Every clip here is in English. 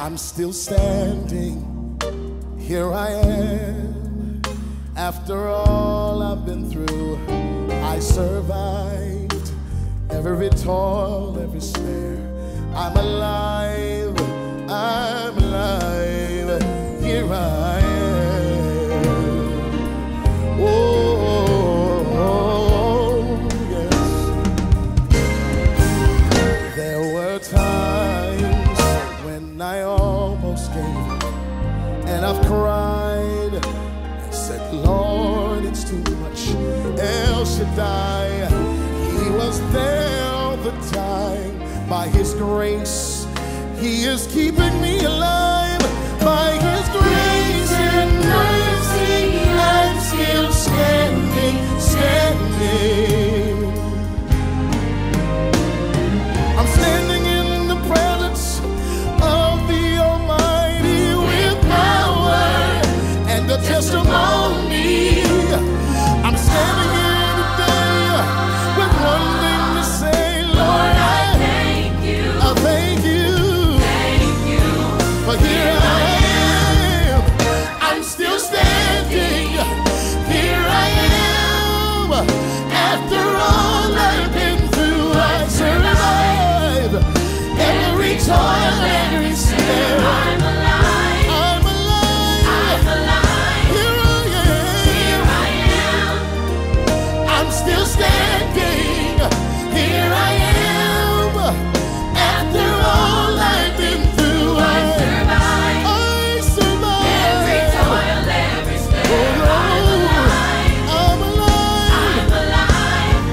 I'm still standing. Here I am. After all I've been through, I survived every toil, every snare. I'm alive. I'm alive. Here I am. Oh, yes. There were times when I almost gave up, and I've cried and said, Lord, it's too much. El Shaddai, He was there all the time. By His grace, He is keeping me alive. By His grace and mercy, I'm still standing, standing. I'm standing in the presence of the Almighty with power and the testimony. I'm standing here today with one thing to say, Lord, I thank you. I thank you. Thank you. For here I am. I'm still standing. Here I am. After all I've been through, I survived every toil, every snare. I'm alive. I'm alive. I'm alive. Here I am. I'm still standing. Here I am. After all I've been through, I survived. I survived every toil, every snare. Oh, I'm alive. I'm alive. I'm alive.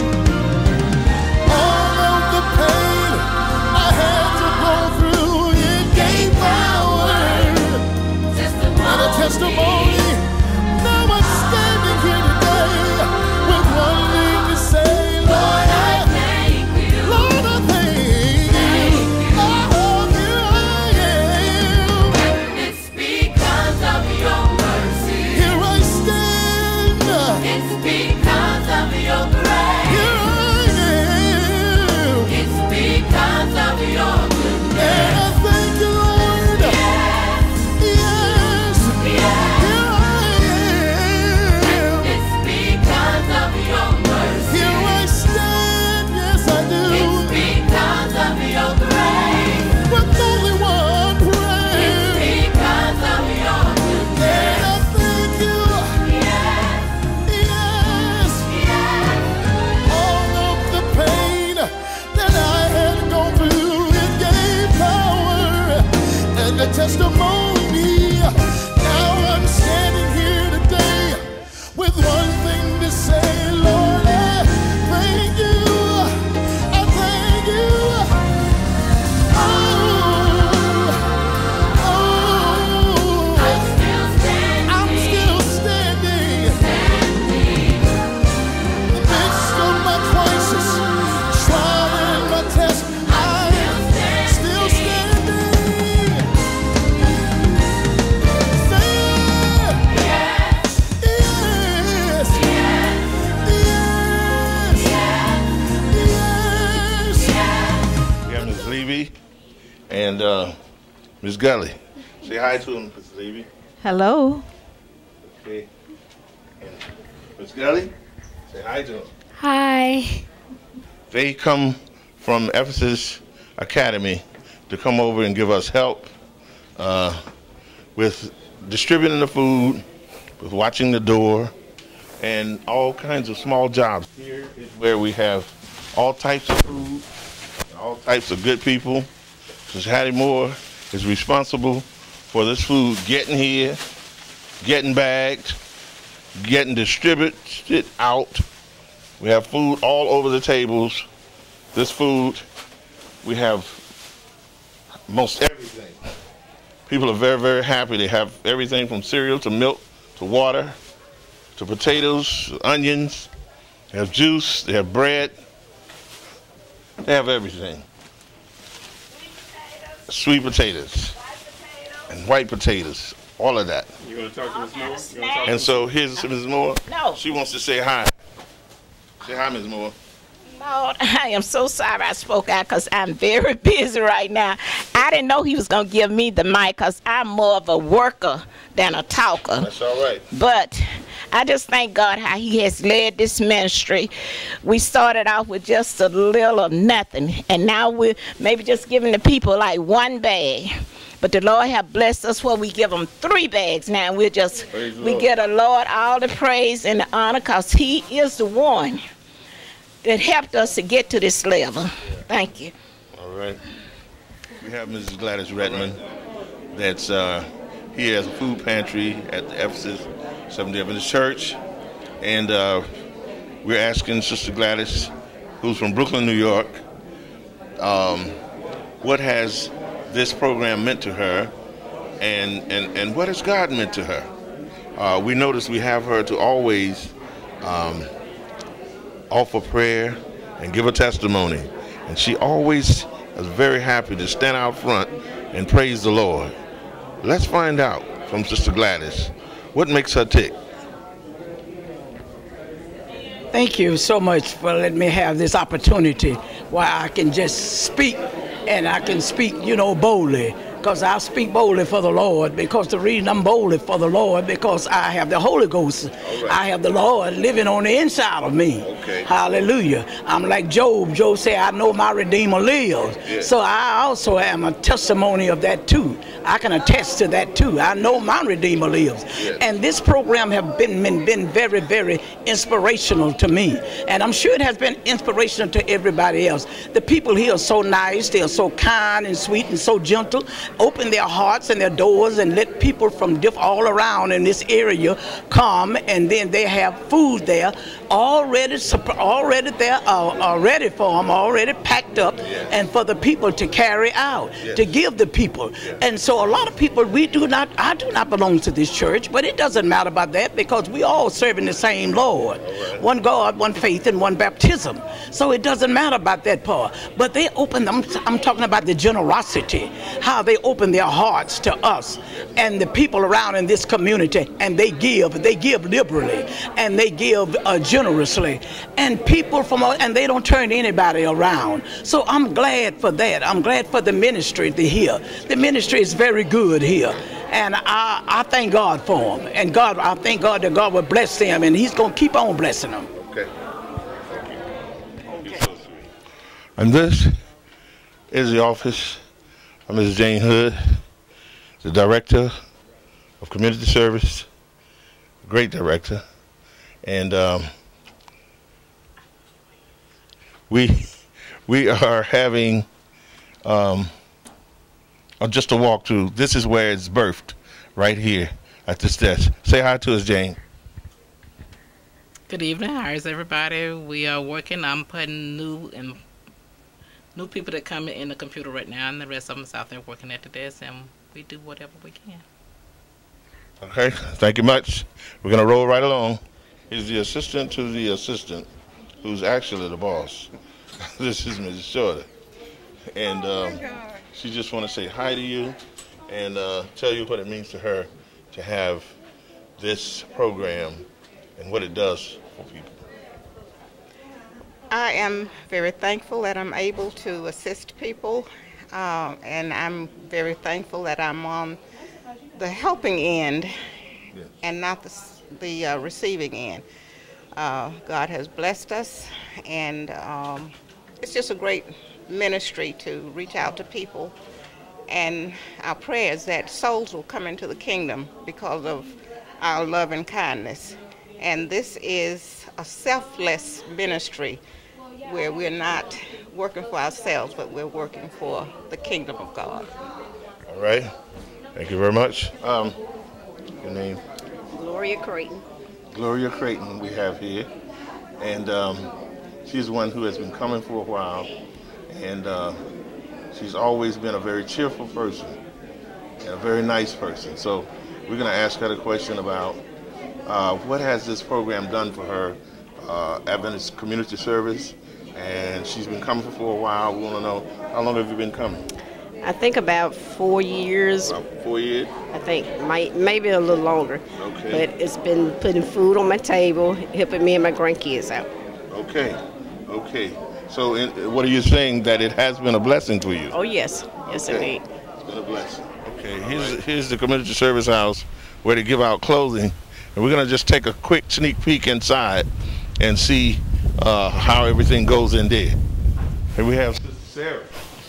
All of the pain I had to go through, it gave power and a testimony. Now I'm standing here today with one thing to say, Lord, I thank you. Lord, I thank you. Oh, here I am. It's because of your mercy. Here I stand. It's because of your grace. Here I am. It's because of your goodness. And I thank you, Lord. Yes. Yes. Yes. Here I am. It's because of your mercy. Here I stand. Yes, I do. It's because of your grace. With only one prayer. It's because of your goodness. And I thank you. Yes. Yes. Yes. All of the pain that I had gone through, it gave power and a testimony. Now I'm standing here today with one thing to say, Lord, I thank you. I thank you. Oh, I'm still standing. I'm still standing. In the midst of my crisis, trial and my test, I'm still standing. Say yes. Yes. Yes. Yes. Yes. We have Ms. Levy and Ms. Gully. Say hi to them, Ms. Levy. Hello. Okay. And Ms. Gully, say hi to them. Hi. They come from Ephesus Academy to come over and give us help with distributing the food, with watching the door, and all kinds of small jobs. Here is where we have all types of food, all types of good people. Ms. Hattie Moore is responsible for this food getting here, getting bagged, getting distributed out. We have food all over the tables. This food, we have most everything. People are very, very happy. They have everything from cereal to milk to water to potatoes, onions. They have juice, they have bread. They have everything. Sweet potatoes and white potatoes, all of that. You want to talk to Ms. Moore? You wanna talk And so here's Ms. Moore. No. She wants to say hi. Say hi, Ms. Moore. Lord, I am so sorry I spoke out because I'm very busy right now. I I didn't know he was going to give me the mic because I'm more of a worker than a talker. That's all right. But I just thank God how he has led this ministry. We started off with just a little of nothing, and now we're maybe just giving the people like one bag. But the Lord have blessed us where we give them 3 bags now. We get the Lord all the praise and the honor because he is the one that helped us to get to this level. Thank you. All right. We have Mrs. Gladys Redmond. That's here as a food pantry at the Ephesus Seventh-day Adventist Church. And we're asking Sister Gladys, who's from Brooklyn, New York, what has this program meant to her, and what has God meant to her? We notice we have her to always offer prayer and give a testimony, and she always is very happy to stand out front and praise the Lord. Let's find out from Sister Gladys what makes her tick. Thank you so much for letting me have this opportunity where I can just speak, and I can speak, boldly. Because I speak boldly for the Lord, because the reason I'm boldly for the Lord, because I have the Holy Ghost. Right. I have the Lord living on the inside of me. Okay. Hallelujah. I'm like Job. Job said, I know my Redeemer lives. Yes. So I also am a testimony of that too. I can attest to that too. I know my Redeemer lives. Yes. And this program has been very, very inspirational to me. And I'm sure it has been inspirational to everybody else. The people here are so nice. They are so kind and sweet and so gentle. Open their hearts and their doors and let people from all around in this area come, and then they have food there already there, ready for them, already packed up, yes. And for the people to carry out, yes. To give the people. Yes. And so a lot of people, I do not belong to this church, but it doesn't matter about that because we all serving the same Lord. Right. One God, one faith, and one baptism. So it doesn't matter about that part. But they open them. I'm talking about the generosity, how they open their hearts to us and the people around in this community, and they give liberally, and they give generously, and people and they don't turn anybody around. So I'm glad for that. I'm glad for the ministry here. The ministry is very good here, and I thank God for them, and I thank God that God will bless them, and he's going to keep on blessing them. Okay. Thank you. Okay. And this is the office of Mrs. Jane Hood, the Director of Community Service, great director. And we are having just a walkthrough. This is where it's birthed, right here at this desk. Say hi to us, Jane. Good evening. How is everybody? We are working. I'm putting new people that come in the computer right now, and the rest of them is out there working at the desk, and we do whatever we can. Okay, thank you much. We're going to roll right along. He's the assistant to the assistant, who's actually the boss. This is Mrs. Shorter. And she just want to say hi to you and tell you what it means to her to have this program and what it does for people. I am very thankful that I'm able to assist people, and I'm very thankful that I'm on the helping end, yes, and not the receiving end. God has blessed us, and it's just a great ministry to reach out to people, and our prayer is that souls will come into the kingdom because of our love and kindness. And this is a selfless ministry where we're not working for ourselves, but we're working for the kingdom of God. All right. Thank you very much. Your name? Gloria Creighton. Gloria Creighton we have here. And she's one who has been coming for a while. And she's always been a very cheerful person and a very nice person. So we're going to ask her the question about what has this program done for her, Adventist Community Service. And she's been coming for a while. We want to know, how long have you been coming? I think about 4 years. About 4 years? I think maybe a little longer. Okay. But it's been putting food on my table, helping me and my grandkids out. Okay. Okay. So what are you saying, that it has been a blessing for you? Oh, yes. Yes, Okay. indeed. It's been a blessing. Okay, here's the community service house where they give out clothing. And we're going to just take a quick sneak peek inside and see how everything goes in there. Here we have Sister Sarah.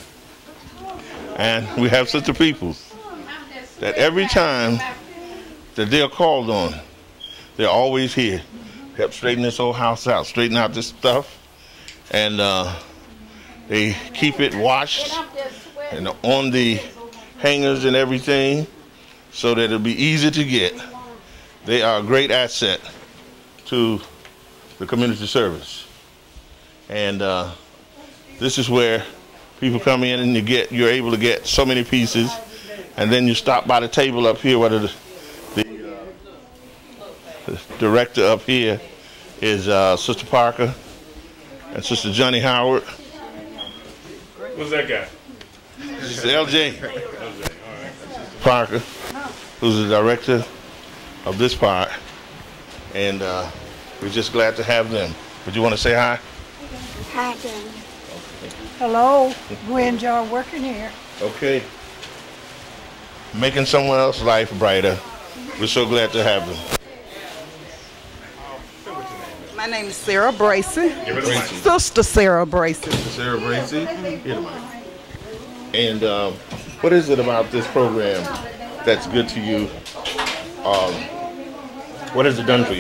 And we have Sister Peoples. That every time that they're called on, they're always here. Help straighten this whole house out, straighten out this stuff. And they keep it washed and on the hangers and everything so that it'll be easy to get. They are a great asset to the community service. And this is where people come in and you're able to get so many pieces, and then you stop by the table up here where the director up here is Sister Parker and Sister Johnny Howard. Who's that guy? It's LJ. Parker, who's the director of this part, and we're just glad to have them. Would you want to say hi? Hi, Danny. Hello, we enjoy working here. Okay. Making someone else's life brighter. We're so glad to have them. My name is Sarah Bracy. Bracy. Sister Sarah Bracy. Sarah Bracy. Here the mic. And what is it about this program that's good to you? What has it done for you?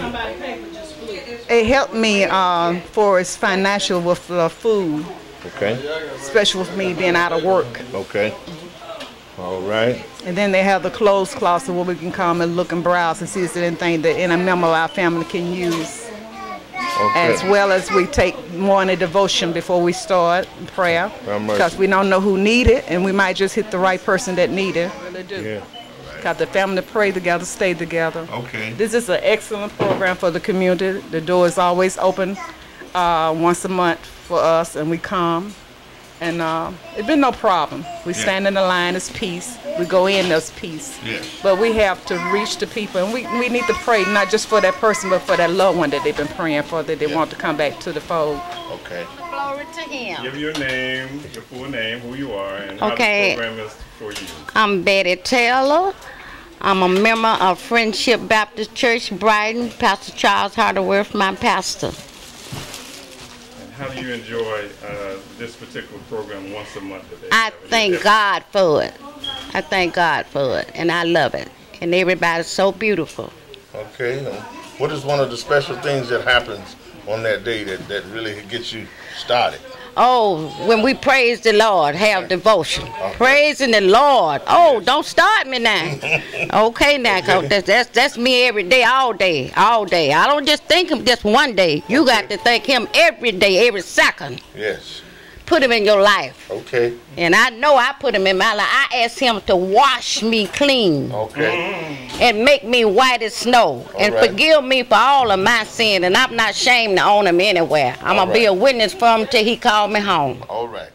It helped me for its financial with food. Okay. Especially with me being out of work. Okay. All right. And then they have the clothes closet where we can come and look and browse and see if there's anything that any member of our family can use. Okay. As well as we take morning devotion before we start prayer, because we don't know who need it, and we might just hit the right person that need it. Really do. Yeah. Because the family pray together, stay together. Okay. This is an excellent program for the community. The door is always open once a month for us, and we come. And it's been no problem. We stand in the line, it's peace. We go in, there's peace. Yes. But we have to reach the people, and we need to pray not just for that person, but for that loved one that they've been praying for, that they want to come back to the fold. Okay. Glory to Him. Give your name, your full name, who you are, and how Okay. the program is for you. I'm Betty Taylor. I'm a member of Friendship Baptist Church, Brighton. Pastor Charles Harderworth, my pastor. And how do you enjoy this particular program once a month? I thank God for it. I thank God for it, and I love it. And everybody's so beautiful. Okay. What is one of the special things that happens on that day that really gets you started? Oh, when we praise the Lord, have devotion. Praising the Lord. Oh, don't start me now. Okay, now, 'cause that's me every day, all day, all day. I don't just think him just one day. You got to thank him every day, every second. Yes. Put him in your life. Okay. And I know I put him in my life. I asked him to wash me clean. Okay. And make me white as snow. And right. forgive me for all of my sin. And I'm not ashamed to own him anywhere. I'm going to be a witness for him till he called me home. All right.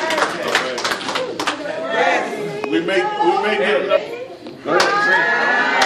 We make it. Go ahead,